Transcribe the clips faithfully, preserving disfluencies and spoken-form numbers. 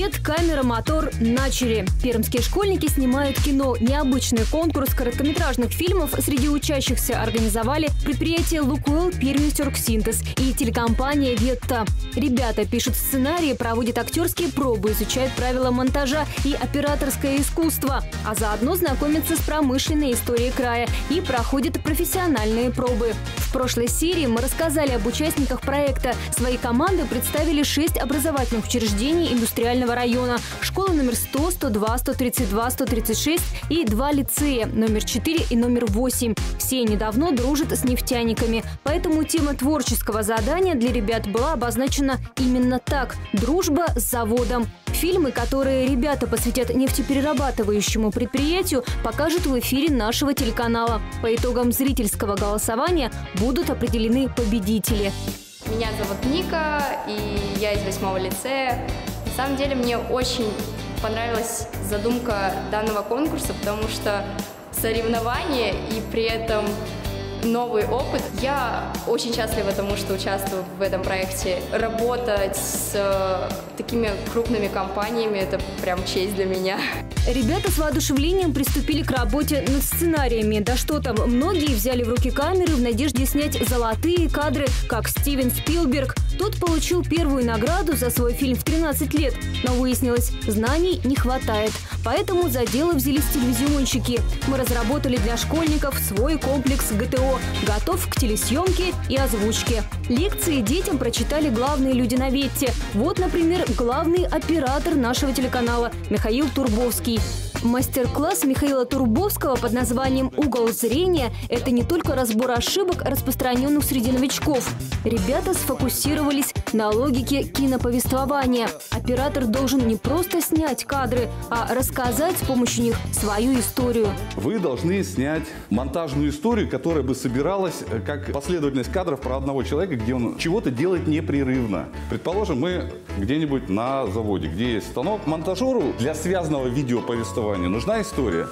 Свет, камера, мотор, начали. Пермские школьники снимают кино. Необычный конкурс короткометражных фильмов среди учащихся организовали предприятие «Лукойл Пермистерксинтез» и телекомпания «Ветта». Ребята пишут сценарии, проводят актерские пробы, изучают правила монтажа и операторское искусство, а заодно знакомятся с промышленной историей края и проходят профессиональные пробы. В прошлой серии мы рассказали об участниках проекта. Свои команды представили шесть образовательных учреждений индустриального района. Школа номер сто, сто два, сто тридцать два, сто тридцать шесть и два лицея, номер четыре и номер восемь. Все они давно дружат с нефтяниками. Поэтому тема творческого задания для ребят была обозначена именно так – «Дружба с заводом». Фильмы, которые ребята посвятят нефтеперерабатывающему предприятию, покажут в эфире нашего телеканала. По итогам зрительского голосования будут определены победители. Меня зовут Ника, и я из восьмого лицея. На самом деле мне очень понравилась задумка данного конкурса, потому что соревнования и при этом новый опыт. Я очень счастлива тому, что участвую в этом проекте. Работать с э, такими крупными компаниями – это прям честь для меня. Ребята с воодушевлением приступили к работе над сценариями. Да что там, многие взяли в руки камеры в надежде снять золотые кадры, как Стивен Спилберг. Тот получил первую награду за свой фильм в тринадцать лет, но выяснилось, знаний не хватает. Поэтому за дело взялись телевизионщики. Мы разработали для школьников свой комплекс ГТО, готов к телесъемке и озвучке. Лекции детям прочитали главные люди на Ветте. Вот, например, главный оператор нашего телеканала Михаил Турбовский. Мастер-класс Михаила Турбовского под названием «Угол зрения» – это не только разбор ошибок, распространенных среди новичков. Ребята сфокусировались на логике киноповествования. Оператор должен не просто снять кадры, а рассказать с помощью них свою историю. Вы должны снять монтажную историю, которая бы собиралась как последовательность кадров про одного человека, где он чего-то делает непрерывно. Предположим, мы где-нибудь на заводе, где есть станок. Монтажеру для связанного видеоповествования нужна история.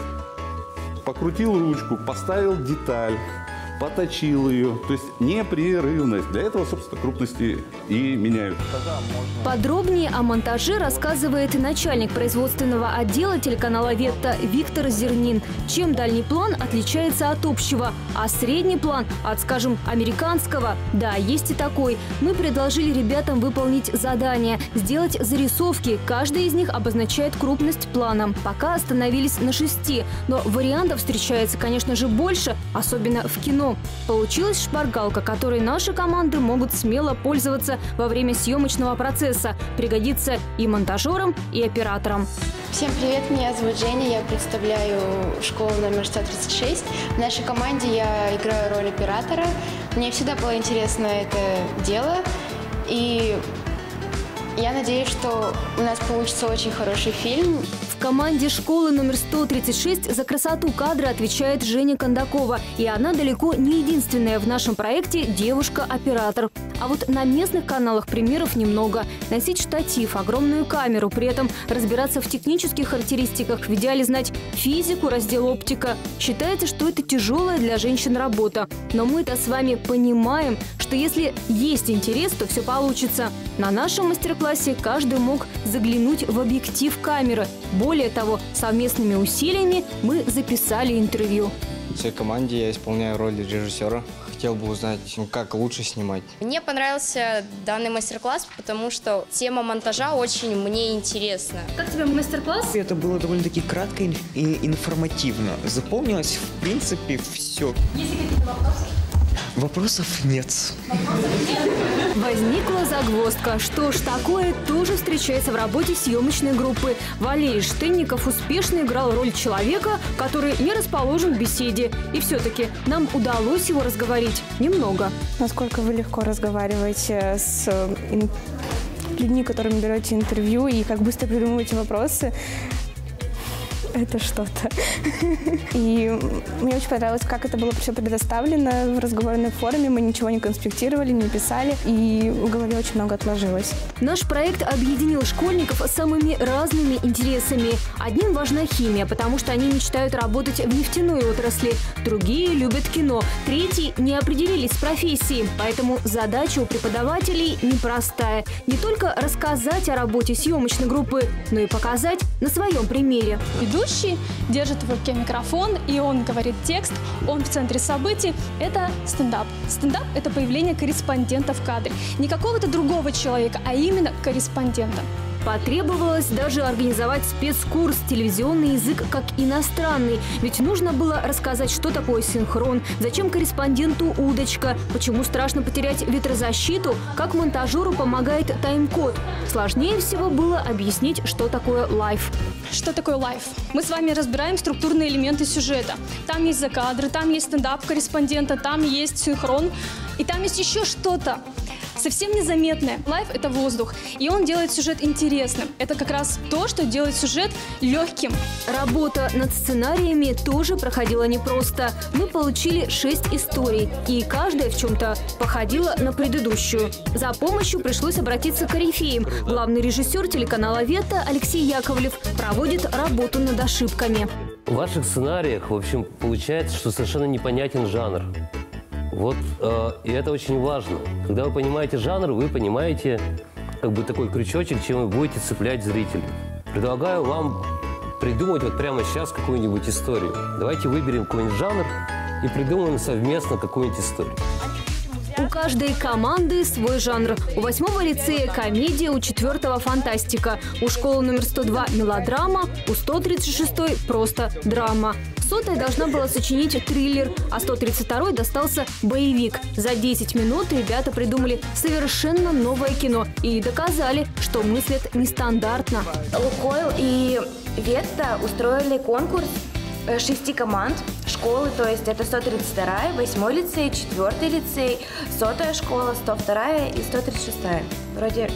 Покрутил ручку, поставил деталь, поточил ее. То есть непрерывность. Для этого, собственно, крупности и меняют. Подробнее о монтаже рассказывает начальник производственного отдела телеканала «Ветта» Виктор Зернин. Чем дальний план отличается от общего, а средний план от, скажем, американского? Да, есть и такой. Мы предложили ребятам выполнить задание, сделать зарисовки. Каждая из них обозначает крупность плана. Пока остановились на шести. Но вариантов встречается, конечно же, больше, особенно в кино. Получилась шпаргалка, которой наши команды могут смело пользоваться во время съемочного процесса. Пригодится и монтажерам, и операторам. Всем привет, меня зовут Женя, я представляю школу номер сто тридцать шесть. В нашей команде я играю роль оператора. Мне всегда было интересно это дело, и я надеюсь, что у нас получится очень хороший фильм. В команде школы номер сто тридцать шесть за красоту кадра отвечает Женя Кондакова. И она далеко не единственная в нашем проекте девушка-оператор. А вот на местных каналах примеров немного. Носить штатив, огромную камеру, при этом разбираться в технических характеристиках, в идеале знать физику, раздел оптика. Считается, что это тяжелая для женщин работа. Но мы-то с вами понимаем, что если есть интерес, то все получится. На нашем мастер-классе каждый мог заглянуть в объектив камеры. Более того, совместными усилиями мы записали интервью. В своей команде я исполняю роль режиссера. Хотел бы узнать, как лучше снимать. Мне понравился данный мастер-класс, потому что тема монтажа очень мне интересна. Как тебе мастер-класс? Это было довольно-таки кратко и информативно. Запомнилось, в принципе, все. Есть какие-то вопросы? Вопросов нет. Возникла загвоздка. Что ж, такое тоже встречается в работе съемочной группы. Валерий Штынников успешно играл роль человека, который не расположен к беседе. И все-таки нам удалось его разговорить немного. Насколько вы легко разговариваете с людьми, которыми берете интервью, и как быстро придумываете вопросы. это что-то. И мне очень понравилось, как это было все предоставлено в разговорной форме. Мы ничего не конспектировали, не писали, и в голове очень много отложилось. Наш проект объединил школьников с самыми разными интересами. Одним важна химия, потому что они мечтают работать в нефтяной отрасли. Другие любят кино. Третьи не определились с профессией. Поэтому задача у преподавателей непростая. Не только рассказать о работе съемочной группы, но и показать на своем примере. Ведущий держит в руке микрофон, и он говорит текст, он в центре событий. Это стендап. Стендап – это появление корреспондента в кадре. Не какого-то другого человека, а именно корреспондента. Потребовалось даже организовать спецкурс «Телевизионный язык как иностранный». Ведь нужно было рассказать, что такое синхрон, зачем корреспонденту удочка, почему страшно потерять ветрозащиту, как монтажеру помогает тайм-код. Сложнее всего было объяснить, что такое лайв. Что такое лайв? Мы с вами разбираем структурные элементы сюжета. Там есть закадры, там есть стендап корреспондента, там есть синхрон, и там есть еще что-то совсем незаметное. Лайв – это воздух, и он делает сюжет интересным. Это как раз то, что делает сюжет легким. Работа над сценариями тоже проходила непросто. Мы получили шесть историй, и каждая в чем-то походила на предыдущую. За помощью пришлось обратиться к корифеям. Главный режиссер телеканала «Вета» Алексей Яковлев проводит работу над ошибками. В ваших сценариях, в общем, получается, что совершенно непонятен жанр. Вот, э, и это очень важно. Когда вы понимаете жанр, вы понимаете, как бы, такой крючочек, чем вы будете цеплять зрителей. Предлагаю вам придумать вот прямо сейчас какую-нибудь историю. Давайте выберем какой-нибудь жанр и придумаем совместно какую-нибудь историю. У каждой команды свой жанр. У восьмого лицея комедия, у четвертого фантастика, у школы номер сто два мелодрама, у сто тридцать шестой просто драма. Сотая должна была сочинить триллер, а сто тридцать второй достался боевик. За десять минут ребята придумали совершенно новое кино и доказали, что мыслят нестандартно. «Лукойл» и «Ветта» устроили конкурс шести команд школы, то есть это сто тридцать вторая, восьмой лицей, четвертый лицей, сотая школа, сто вторая и сто тридцать шестая. Вроде.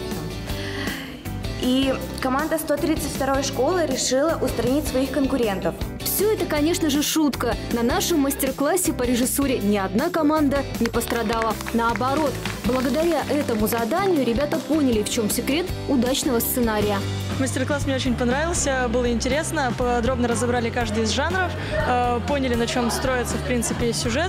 И команда сто тридцать второй школы решила устранить своих конкурентов. Все это, конечно же, шутка. На нашем мастер-классе по режиссуре ни одна команда не пострадала. Наоборот, благодаря этому заданию ребята поняли, в чем секрет удачного сценария. Мастер-класс мне очень понравился, было интересно, подробно разобрали каждый из жанров, поняли, на чем строится, в принципе, сюжет.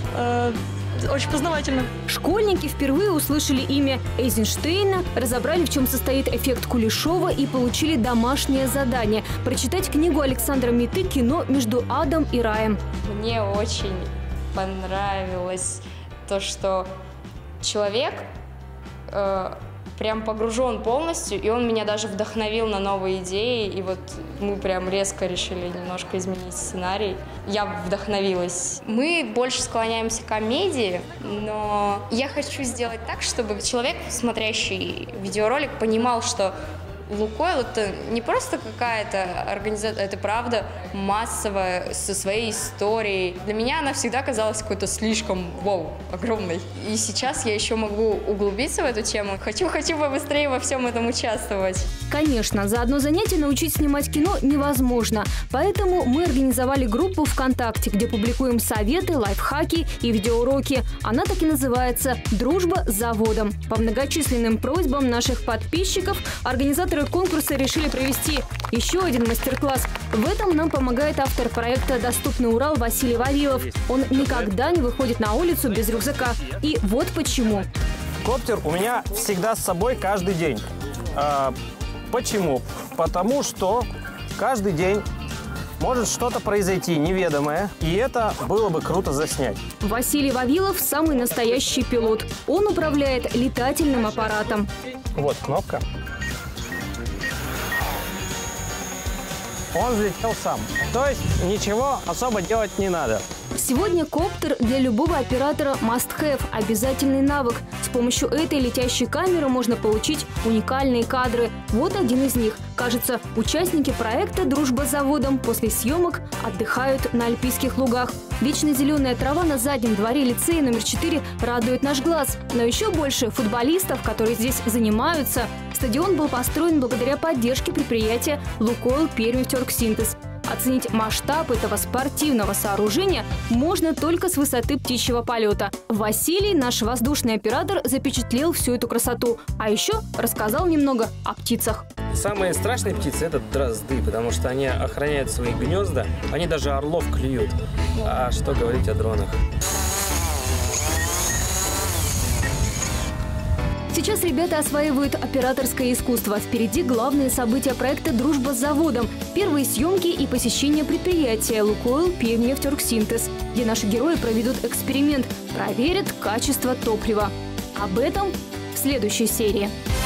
Очень познавательно. Школьники впервые услышали имя Эйзенштейна, разобрали, в чем состоит эффект Кулешова, и получили домашнее задание – прочитать книгу Александра Миты «Кино между адом и раем». Мне очень понравилось то, что человек э, прям погружен полностью, и он меня даже вдохновил на новые идеи, и вот мы прям резко решили немножко изменить сценарий. Я вдохновилась. Мы больше склоняемся к комедии, но я хочу сделать так, чтобы человек, смотрящий видеоролик, понимал, что «Лукойл» — это не просто какая-то организация, это правда массовая, со своей историей. Для меня она всегда казалась какой-то слишком, вау, огромной. И сейчас я еще могу углубиться в эту тему. Хочу-хочу побыстрее во всем этом участвовать. Конечно, за одно занятие научить снимать кино невозможно. Поэтому мы организовали группу ВКонтакте, где публикуем советы, лайфхаки и видеоуроки. Она так и называется «Дружба с заводом». По многочисленным просьбам наших подписчиков организаторы конкурса решили провести еще один мастер-класс. В этом нам помогает автор проекта «Доступный Урал» Василий Вавилов. Он никогда не выходит на улицу без рюкзака. И вот почему. Коптер у меня всегда с собой каждый день. А, почему? Потому что каждый день может что-то произойти неведомое, и это было бы круто заснять. Василий Вавилов – самый настоящий пилот. Он управляет летательным аппаратом. Вот кнопка. Он взлетел сам. То есть ничего особо делать не надо. Сегодня коптер для любого оператора must-have – обязательный навык. С помощью этой летящей камеры можно получить уникальные кадры. Вот один из них. Кажется, участники проекта «Дружба с заводом» после съемок отдыхают на альпийских лугах. Вечно зеленая трава на заднем дворе лицея номер четыре радует наш глаз. Но еще больше футболистов, которые здесь занимаются. Стадион был построен благодаря поддержке предприятия «Лукойл Пермь Торгсинтез». От Оценить масштаб этого спортивного сооружения можно только с высоты птичьего полета. Василий, наш воздушный оператор, запечатлел всю эту красоту, а еще рассказал немного о птицах. Самые страшные птицы – это дрозды, потому что они охраняют свои гнезда, они даже орлов клюют. А что говорить о дронах? Сейчас ребята осваивают операторское искусство. Впереди главные события проекта «Дружба с заводом». Первые съемки и посещение предприятия «Лукойл Пирнефть-Оргсинтез», где наши герои проведут эксперимент, проверят качество топлива. Об этом в следующей серии.